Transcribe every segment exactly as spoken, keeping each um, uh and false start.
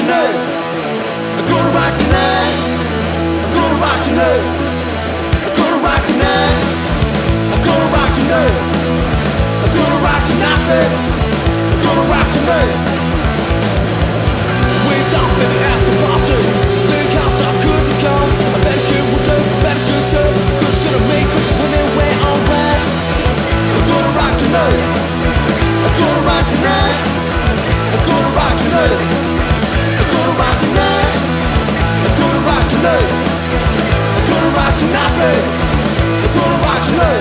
tonight. I'm gonna rock tonight. I'm gonna rock tonight. I'm gonna rock tonight. I'm gonna rock tonight. I'm gonna rock tonight, baby. I'm gonna rock tonight. Way down, baby, at the party. Big house, how good to go. I better get with her, better get set. Cause it's gonna make it when they wear all black. I'm gonna rock tonight. I'm gonna rock tonight. I'm gonna rock tonight. I'm gonna rock tonight. I'm gonna rock tonight. I'm gonna rock tonight, baby. I'm gonna rock tonight.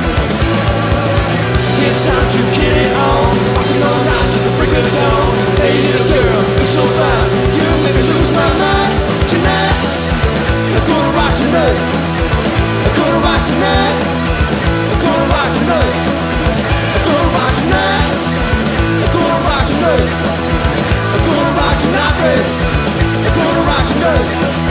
It's time to get it on. Rockin' all night to the break of dawn. Hey little girl, you're so fine. You make me lose my mind. Tonight, I'm gonna rock tonight. I'm gonna rock tonight. I'm gonna rock tonight. I'm gonna rock tonight. I'm gonna rock tonight. I'm gonna rock tonight, baby. I'm gonna rock tonight.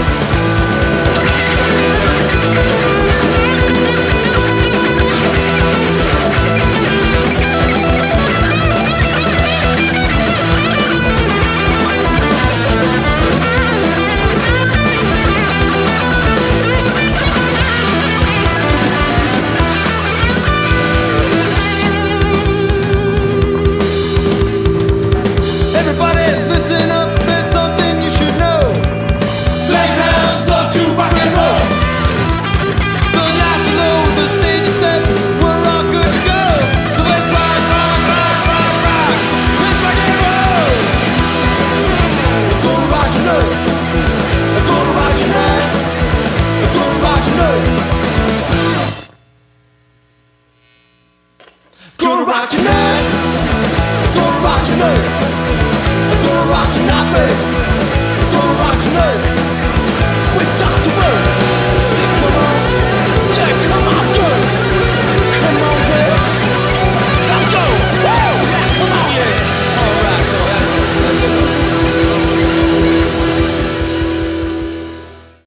Everybody listen up, there's something you should know. Black House love to rock and roll. The lights are low, the stage is set, we're all good to go. So let's rock, rock, rock, rock, rock. Let's rock and roll. I'm gonna rock tonight. I'm gonna rock tonight. I'm gonna rock tonight. Gonna rock tonight. I'm gonna rock tonight. I'm gonna rock tonight, baby. I'm gonna rock tonight.